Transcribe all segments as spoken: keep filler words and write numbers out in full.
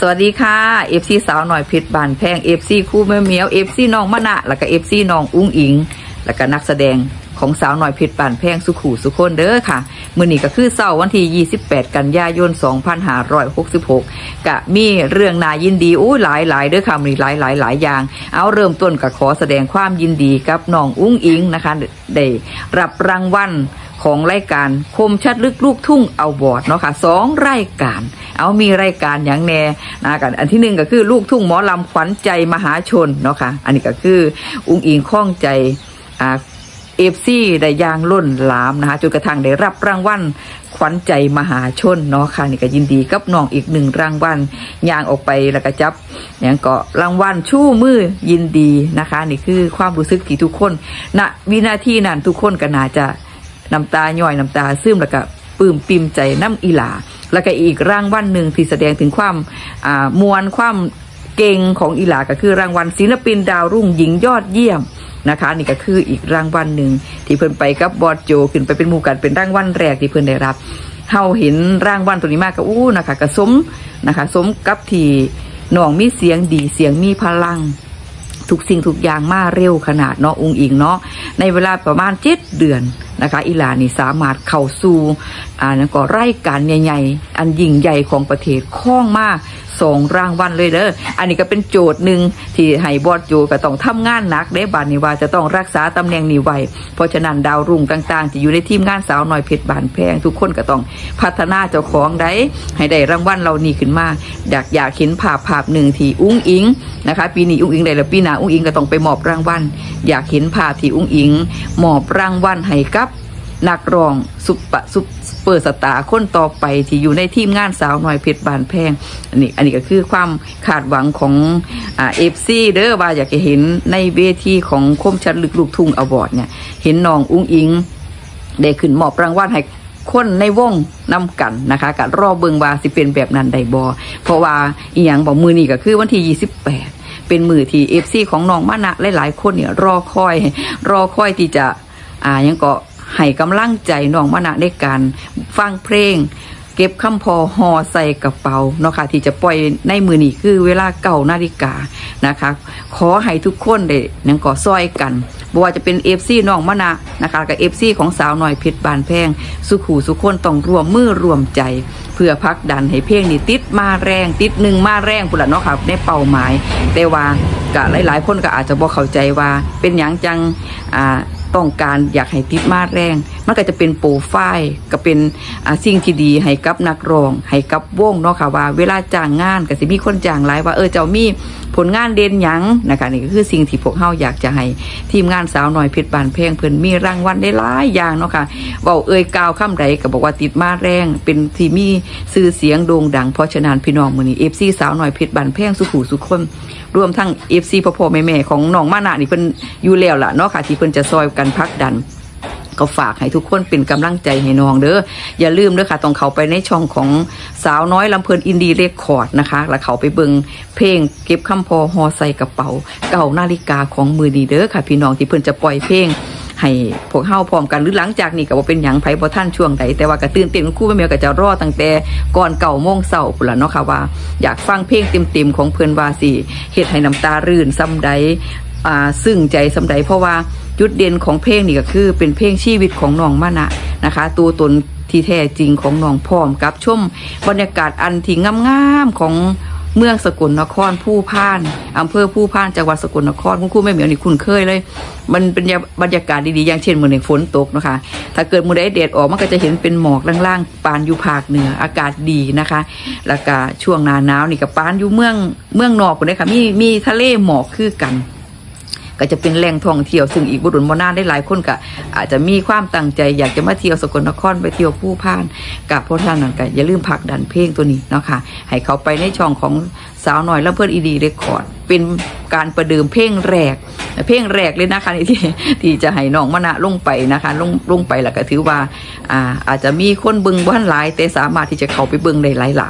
สวัสดีค่ะ เอฟ ซี สาวหน่อยเพชรบานแพง เอฟ ซี คู่แม่เหมียว เอฟ ซี น้องมะนะแล้วก็ เอฟ ซี น้องอุ้งอิงแล้วก็นักแสดงของสาวหน่อยเพชรบานแพงสุขูสุคนเด้อค่ะมื้อนี้ก็คือเสาร์วันที่ยี่สิบแปดกันยายนสองพันห้าร้อยหกสิบหกก็มีเรื่องน่ายินดีอู้หลายๆเด้อค่ะมีหลายหลายหลายอย่างเอาเริ่มต้นก็ขอแสดงความยินดีกับน้องอุ้งอิงนะคะได้รับรางวัลของรายการคมชัดลึกลูกทุ่งอวอร์ดเนาะค่ะสองรายการเอามีรายการอย่างแน่นะกันอันที่หนึ่งก็คือลูกทุ่งหมอลำขวัญใจมหาชนเนาะค่ะอันนี้ก็คืออุ้งอิงข้องใจอ่าเอฟซีได้ยางล้นหลามนะคะจนกระทั่งได้รับรางวัลขวัญใจมหาชนเนาะค่ะนี่ก็ยินดีกับน้องอีกหนึ่งรางวัลยางออกไปแล้วก็จับอย่างก็รางวัลชู้มือยินดีนะคะนี่คือความรู้สึกที่ทุกคนณวินาทีนั้นทุกคนก็น่าจะน้ำตาย่อยน้ำตาซึมแล้วก็ปลื้มปิ่มใจน้ำอีหลาแล้วก็อีกรางวัลหนึ่งที่แสดงถึงความอ่ามวลความเก่งของอีหลาก็คือรางวัลศิลปินดาวรุ่งหญิงยอดเยี่ยมนะคะนี่ก็คืออีกรางวัลหนึ่งที่เพิ่นไปกับบอสโจขึ้นไปเป็นหมู่กันเป็นรางวัลแรกที่เพิ่นได้รับเฮาเห็นรางวัลตัวนี้มากก็อู้นะคะก็สมนะคะสมกับที่น้องมีเสียงดีเสียงมีพลังทุกสิ่งทุกอย่างมาเร็วขนาดเนาะอุ้งอิงเนาะในเวลาประมาณเจ็ดเดือนนะคะอีหลานี่สามารถเข้าสู่อ่านั่นก็รายการใหญ่ๆอันยิ่งใหญ่ของประเทศคล้องมากสองรางวัลเลยเด้ออันนี้ก็เป็นโจทย์หนึ่งที่ให้บอสโจก็ต้องทำงานหนักได้บานนี้ว่าจะต้องรักษาตำแหน่งนี้ไว้เพราะฉะนั้นดาวรุ่งต่างๆที่อยู่ในทีมงานสาวน้อยเพชรบานแพงทุกคนก็ต้องพัฒนาเจ้าของได้ให้ได้รางวัลเหล่านี้ขึ้นมาอยากอยากเห็นภาพภาพหนึ่งที่อุ้งอิงนะคะปีนี้อุ้งอิงได้แล้วปีหน้าอุ้งอิงก็ต้องไปมอบรางวัลอยากเห็นภาพที่อุ้งอิงมอบรางวัลให้กับนักร้องซุปปะซุปเปอร์สตาร์คนต่อไปที่อยู่ในทีมงานสาวน้อยเพชรบานแพงอันนี้อันนี้ก็คือความคาดหวังของอ่าเอฟซีเด้อว่าอยากจะเห็นในเวทีของคมชัดลึกลูกทุ่งอวอร์ดเนี่ยเห็นน้องอุ้งอิงได้ขึ้นมอบรางวัลให้คนในวงนำกันนะคะการรอเบิงว่าสิเป็นแบบนั้นได้บ่เพราะว่าอีหยังบอกมือนี้ก็คือวันที่ยี่สิบแปดเป็นมือที่เอฟซีของน้องมะนะหลายๆคนเนี่ยรอคอยรอคอยที่จะอ่ายังก็ให้กำลังใจน้องมะนะในการฟังเพลงเก็บคำพอห่อใส่กระเป๋าเนาะค่ะที่จะปล่อยในมือนี้คือเวลาเก้านาฬิกานะคะขอให้ทุกคนได้ยังก่อซอยกันบ่ว่าจะเป็นเอฟซีน้องมะนะนะคะกับเอฟซีของสาวน้อยเพชรบานแพงสุขูสุคนต้องรวมมือรวมใจเพื่อพักดันให้เพลงนี้ติดมาแรงติดหนึ่งมาแรงพุ่นละเนาะค่ะในเป้าหมายแต่ว่าก็หลายๆคนก็อาจจะบ่เข้าใจว่าเป็นหยังจังอ่าต้องการอยากให้ติดมาแรงมันก็จะเป็นโปรไฟล์ก็เป็นสิ่งที่ดีให้กับนักร้องให้กับวงเนาะค่ะว่าเวลาจ้างงานก็สิมีคนจ้างหลายว่าเออเจ้ามีผลงานเด่นหยังนะคะนี่ก็คือสิ่งที่พวกเฮาอยากจะให้ทีมงานสาวน้อยเพชรบานแพงเพิ่นมีรางวัลได้หลายอย่างเนาะค่ะเว้าเอ่ยกล่าวคำใดก็บอกว่าติดมาแรงเป็นที่มีชื่อเสียงโด่งดังเพราะฉะนั้นพี่น้องมื้อนี้ เอฟ ซี สาวน้อยเพชรบานแพงสุขูสุคนรวมทั้ง เอฟ ซี พ่อๆแม่ๆของน้องมะนะนี่เพิ่นอยู่แล้วล่ะเนาะค่ะที่เพิ่นจะซอยกันพักดันก็ฝากให้ทุกคนเป็นกำลังใจให้น้องเด้ออย่าลืมเด้อค่ะต้องเข้าไปในช่องของสาวน้อยลำเพลินอินดี้เรคคอร์ดนะคะแล้วเขาไปเบิ่งเพลงเก็บคำพอห่อใส่กระเป๋าเก้านาฬิกาของมือนี้เด้อค่ะพี่น้องที่เพิ่นจะปล่อยเพลงให้พวกเฮาพร้อมกันหรือหลังจากนี้ก็บ่เป็นหยังไผบ่ทันช่วงใดแต่ว่าก็ตื่นเต้นคู่แม่แมวก็จะรอตั้งแต่ก่อนเก้าโมงเช้าพุ่นล่ะเนาะค่ะว่าอยากฟังเพลงเต็มๆของเพิ่นว่าสิเฮ็ดให้น้ำตารื่นซำใดอ่าซึ้งใจซำใดเพราะว่าจุดเด่นของเพลงนี่ก็คือเป็นเพลงชีวิตของน้องมะนะนะคะตัวตนที่แท้จริงของน้องพร้อมกับชมบรรยากาศอันที่งามๆของเมืองสกลนครผู้พานอำเภอผู้พานจังหวัดสกลนครคุณครูแม่เหมียวนี่คุ้นเคยเลยมันเป็นบรรยากาศดีๆอย่างเช่นเมื่อในฝนตกนะคะถ้าเกิดมื้อใดแดดออกมันก็จะเห็นเป็นหมอกล่างๆปานอยู่ภาคเหนืออากาศดีนะคะแล้วก็ช่วงหน้าหนาวนี่ก็ปานอยู่เมืองเมืองนอกพุ่นเด้ค่ะมีมีทะเลหมอกคือกันก็จะเป็นแหล่งท่องเที่ยวซึ่งอีกบุรุษบ่นานได้หลายคนก็อาจจะมีความตั้งใจอยากจะมาเที่ยวสกลนครไปเที่ยวผู้พานกับเพราะฉะนั้นก็อย่าลืมผลักดันเพลงตัวนี้เนาะค่ะให้เขาไปในช่องของสาวน้อยลำเพลินอินดี้เรคคอร์ดเป็นการประเดิมเพลงแรกเพลงแรกเลยนะคะที่ที่จะให้น้องมะนะลงไปนะคะลงลงไปแล้วก็ถือว่าอ่าอาจจะมีคนเบิ่งบ้านหลายแต่สามารถที่จะเข้าไปเบิ่งได้หลายๆ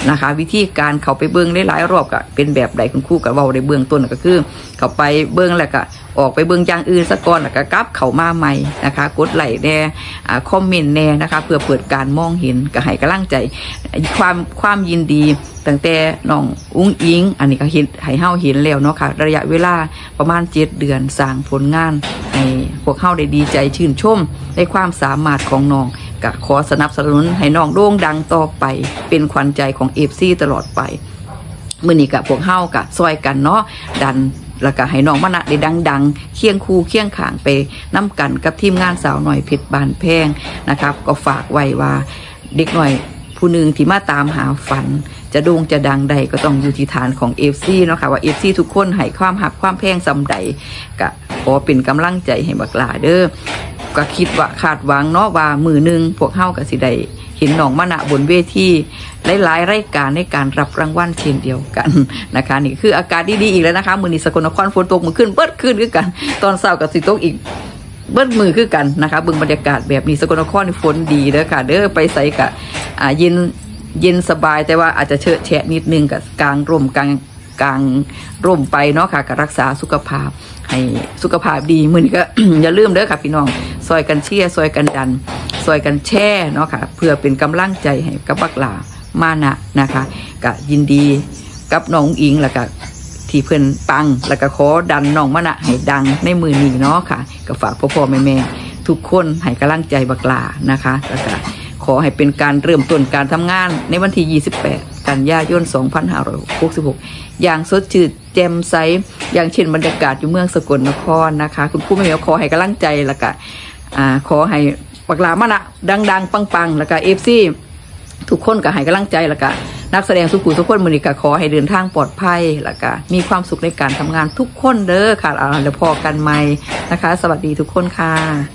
นะคะวิธีการเขาไปเบิ้งหลายๆรอบก็เป็นแบบใดคุณครูก็เว้าในเบื้องต้นก็คือเขาไปเบิ้งแล้วก็ออกไปเบิ้งอย่างอื่นซะก่อนแล้วก็กลับเข้ามาใหม่นะคะกดไลค์แน่คอมเมนต์แน่นะคะเพื่อเปิดการมองเห็นก็ให้กำลังใจความความยินดีตั้งแต่น้องอุ้งอิงอันนี้ก็เห็นให้เฮาเห็นแล้วเนาะค่ะระยะเวลาประมาณเจ็ดเดือนสร้างผลงานให้พวกเฮาได้ดีใจชื่นชมในความสามารถของน้องก็ขอสนับสนุนให้น้องโด่งดังต่อไปเป็นขวัญใจของ เอฟ ซี ตลอดไปมื้อนี้ก็พวกเฮาก็ซอยกันเนาะดันแล้วก็ให้น้องมณะได้ดังๆเคียงคู่เคียงข้างไปน้ำกันกับทีมงานสาวหน่อยเพชรบานแพงนะครับก็ฝากไว้ว่าเด็กหน่อยผู้หนึ่งที่มาตามหาฝันจะโด่งจะดังใดก็ต้องอยู่ที่ฐานของ เอฟ ซี เนาะค่ะว่า เอฟ ซี ทุกคนให้ความหักความแพงสำใดก็ขอเป็นกำลังใจให้บักหลาเด้อก็คิดว่าคาดหวังเนาะว่ามือหนึ่งพวกเฮาก็สิได้เห็นน้องมณะบนเวทีหลายๆรายการในการรับรางวัลเช่นเดียวกันนะคะนี่คืออากาศดีๆอีกแล้วนะคะมือนี้สกลนครฝนตกมือขึ้นเบิดขึ้นคือกันตอนเช้ากับสิตกอีกเบิดมือคือกันนะคะเบิ่งบรรยากาศแบบนี้สกลนครฝนดีเด้อค่ะเด้อไปใส่กะอ่าเย็นเย็นสบายแต่ว่าอาจจะเฉอะแฉะนิดนึงกับกลางร่มกลางกลางร่มไปเนาะค่ะกับรักษาสุขภาพให้สุขภาพดีมื้อนี้ก็ อย่าลืมเด้อค่ะพี่น้องซอยกันเชียร์ซอยกันดันซอยกันแช่เนาะค่ะเพื่อเป็นกำลังใจให้กับบักหลามานะนะคะก็ยินดีกับน้องอิงแล้วก็ที่เพื่อนปังแล้วก็ขอดันน้องมณะให้ดังในมือนี้เนาะค่ะก็ฝากพ่อพ่อแม่แม่ทุกคนให้กำลังใจบักหลานะคะแล้วก็ขอให้เป็นการเริ่มต้นการทำงานในวันที่ยี่สิบแปดกันยายนสองพันห้าร้อยหกสิบหกอย่างสดชื่นแจ่มใสอย่างเช่นบรรยากาศอยู่เมืองสกลนครนะคะคุณครูแม่แม่ขอให้กำลังใจแล้วก็อ่าขอให้บักหลามณะดังๆปังๆแล้วก็ เอฟ ซีทุกคนก็ให้กำลังใจแล้วก็นักแสดงสุขุทุกคนมื้อนี้ก็ขอให้เดินทางปลอดภัยแล้วก็มีความสุขในการทำงานทุกคนเด้อค่ะแล้วพอกันใหม่นะคะสวัสดีทุกคนค่ะ